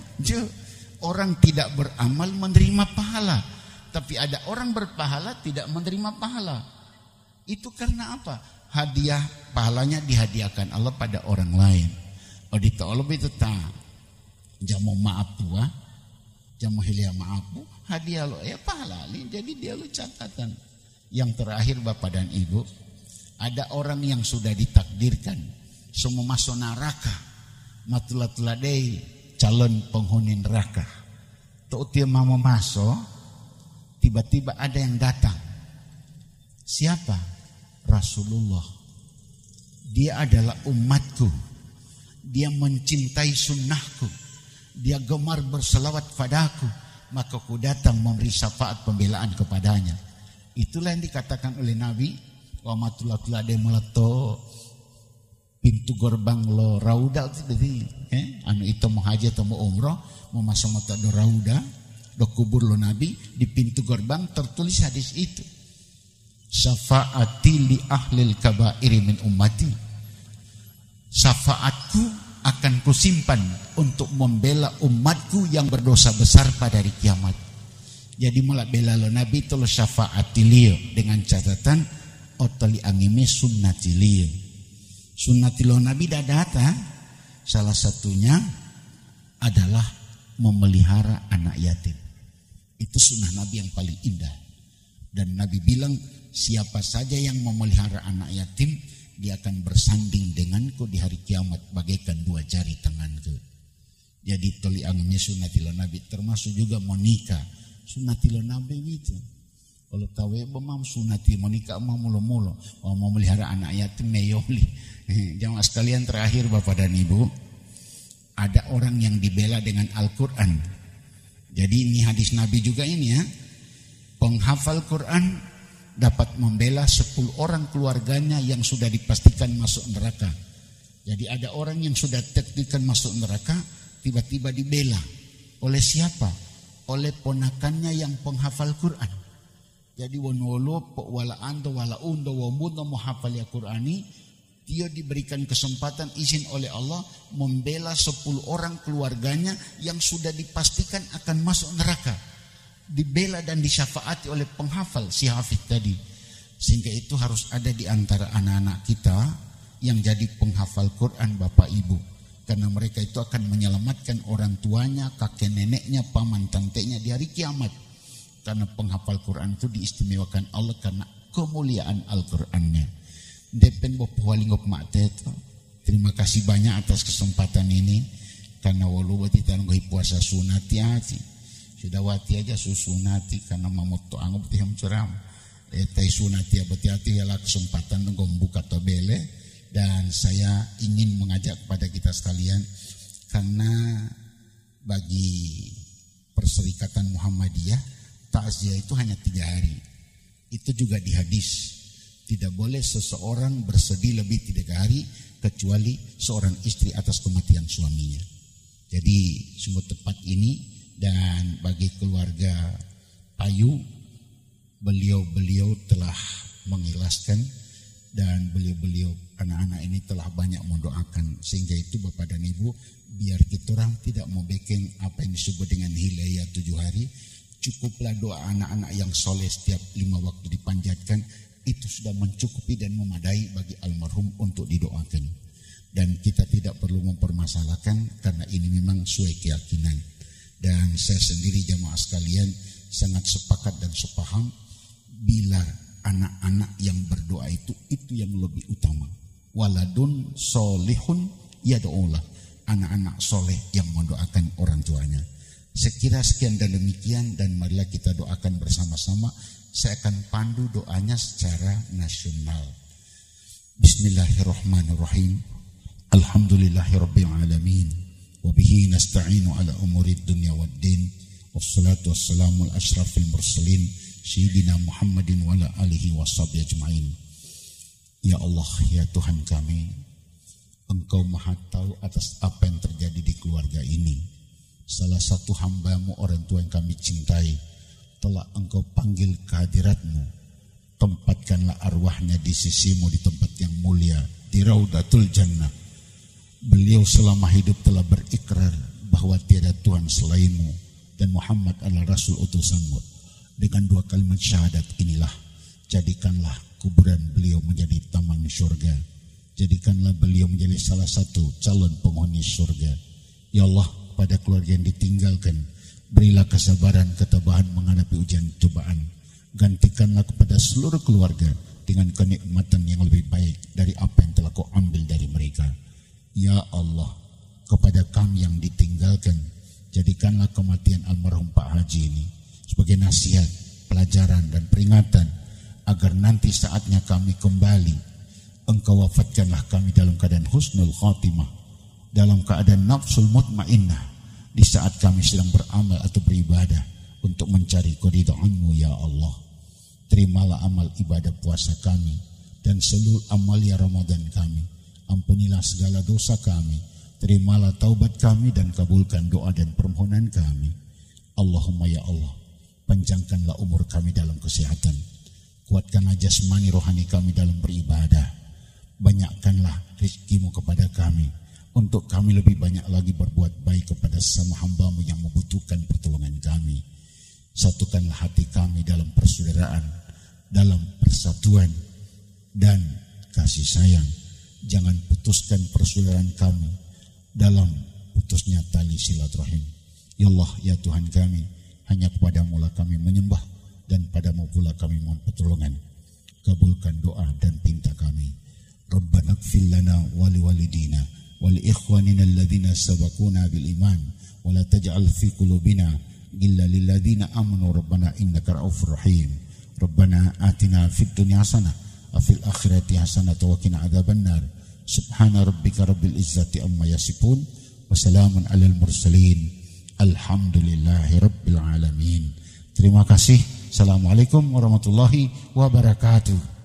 [SPEAKER 1] orang tidak beramal menerima pahala, tapi ada orang berpahala tidak menerima pahala. Itu karena apa? Hadiah pahalanya dihadiahkan Allah pada orang lain. Oh ditolong itu tak jamu maaf tua, jamu hilia maaf bu, hadiah lo ya pahala li. Jadi dia lo catatan. Yang terakhir bapak dan ibu, ada orang yang sudah ditakdirkan semua masuk neraka, matulah-tuladei calon penghuni neraka. Tuh dia mau masuk, tiba-tiba ada yang datang. Siapa? Rasulullah. Dia adalah umatku. Dia mencintai sunnahku. Dia gemar berselawat padaku. Maka ku datang memberi syafaat pembelaan kepadanya. Itulah yang dikatakan oleh Nabi. Wa matulatuladai meleto pintu gerbang lo rauda itu eh? Anu itu mau haji atau mau umroh mau masuk mata do rauda do kubur lo Nabi di pintu gerbang tertulis hadis itu syafaati li ahlil kabairi min ummati, syafaatku akan kusimpan untuk membela umatku yang berdosa besar pada hari kiamat. Jadi mulai bela lo Nabi itu lo syafaati liyo dengan catatan otali angime sunnati liyo. Sunnati lo Nabi dadata salah satunya adalah memelihara anak yatim. Itu sunnah Nabi yang paling indah. Dan Nabi bilang siapa saja yang memelihara anak yatim dia akan bersanding denganku di hari kiamat bagaikan dua jari tanganku. Jadi toli angimnya sunnati lo Nabi termasuk juga menikah. Sunnati lo Nabi itu. Kalau tahu ya bemam sunati menikah mau mulu-mulu mau memelihara anak yatim meyoli. Jamaah sekalian terakhir Bapak dan Ibu, ada orang yang dibela dengan Al-Quran. Jadi ini hadis Nabi juga ini ya. Penghafal Quran dapat membela sepuluh orang keluarganya yang sudah dipastikan masuk neraka. Jadi ada orang yang sudah dipastikan masuk neraka tiba-tiba dibela. Oleh siapa? Oleh ponakannya yang penghafal Quran. Jadi wanolo wala ando wala undo wamundo menghafal ya Qurani, dia diberikan kesempatan izin oleh Allah membela sepuluh orang keluarganya yang sudah dipastikan akan masuk neraka. Dibela dan disyafaati oleh penghafal si hafiz tadi. Sehingga itu harus ada di antara anak-anak kita yang jadi penghafal Quran Bapak Ibu. Karena mereka itu akan menyelamatkan orang tuanya, kakek neneknya, paman tantenya di hari kiamat. Karena penghafal Quran itu diistimewakan Allah karena kemuliaan Al-Qurannya. Depen bopohalingop makteto. Terima kasih banyak atas kesempatan ini. Karena walau wati tanunggahi puasa sunati hati. Sudah wati aja susunati karena mamoto anggap tiham ceram. Etai sunati abati-hati ialah kesempatan nunggu membuka tobele. Dan saya ingin mengajak kepada kita sekalian. Karena bagi Perserikatan Muhammadiyah takziah itu hanya tiga hari. Itu juga di hadis. Tidak boleh seseorang bersedih lebih tiga hari kecuali seorang istri atas kematian suaminya. Jadi sungguh tepat ini. Dan bagi keluarga Payu, beliau-beliau telah mengikhlaskan dan beliau-beliau anak-anak ini telah banyak mendoakan. Sehingga itu Bapak dan Ibu, biar kita orang tidak mau bikin apa yang disebut dengan hilaya tujuh hari, Cukuplah doa anak-anak yang soleh setiap lima waktu dipanjatkan, itu sudah mencukupi dan memadai bagi almarhum untuk didoakan. Dan kita tidak perlu mempermasalahkan karena ini memang sesuai keyakinan. Dan saya sendiri jamaah sekalian sangat sepakat dan sepaham bila anak-anak yang berdoa itu itu yang lebih utama. Waladun solihun yad'ulah, anak-anak soleh yang mendoakan orang tuanya. Sekira sekian dan demikian, dan marilah kita doakan bersama-sama. Saya akan pandu doanya secara nasional. Bismillahirrahmanirrahim. Alhamdulillahirabbil alamin. Wa bihi nasta'inu ala umurid dunya waddin. Wassalatu wassalamu ala asyrafil mursalin sayyidina Muhammadin wa ala alihi washabihi ajmain. Ya Allah, ya Tuhan kami, Engkau Maha tahu atas apa yang terjadi di keluarga ini. Salah satu hambamu, orang tua yang kami cintai, telah Engkau panggil kehadirat-Mu. Tempatkanlah arwahnya di sisi-Mu di tempat yang mulia, di Raudatul Jannah. Beliau selama hidup telah berikrar bahwa tiada Tuhan selain-Mu dan Muhammad adalah Rasul utusan-Mu. Dengan dua kalimat syahadat inilah, jadikanlah kuburan beliau menjadi taman surga. Jadikanlah beliau menjadi salah satu calon penghuni surga. Ya Allah, pada keluarga yang ditinggalkan, berilah kesabaran, ketabahan menghadapi ujian cobaan. Gantikanlah kepada seluruh keluarga dengan kenikmatan yang lebih baik dari apa yang telah Kau ambil dari mereka. Ya Allah, kepada kami yang ditinggalkan, jadikanlah kematian almarhum Pak Haji ini sebagai nasihat, pelajaran dan peringatan, agar nanti saatnya kami kembali, Engkau wafatkanlah kami dalam keadaan husnul khatimah, dalam keadaan nafsul mutmainnah, di saat kami sedang beramal atau beribadah untuk mencari keridhaan-Mu ya Allah. Terimalah amal ibadah puasa kami dan seluruh amalia Ramadan kami. Ampunilah segala dosa kami. Terimalah taubat kami dan kabulkan doa dan permohonan kami. Allahumma ya Allah, panjangkanlah umur kami dalam kesehatan. Kuatkanlah jasmani rohani kami dalam beribadah. Banyakkanlah rizki-Mu kepada kami, untuk kami lebih banyak lagi berbuat baik kepada sesama hamba-Mu yang membutuhkan pertolongan kami. Satukanlah hati kami dalam persaudaraan, dalam persatuan dan kasih sayang. Jangan putuskan persaudaraan kami dalam putusnya tali silaturahim. Ya Allah, ya Tuhan kami, hanya kepada-Mu lah kami menyembah, dan pada-Mu pula kami mohon pertolongan. Kabulkan doa dan pinta kami. Rabbana ighfir lana wa liwalidina wa li ikhwanina alladhina sabaquna bil iman wa la taj'al fi qulubina ghillan lil ladzina amanu rabbana innaka ra'ufur rahim. Rabbana atina fid dunya hasanah wa fil akhirati hasanah wa qina adzabannar. Subhana rabbika rabbil izzati amma yasifun wa salamun alal mursalin. Alhamdulillahi rabbil alamin. Terima kasih. Assalamualaikum warahmatullahi wabarakatuh.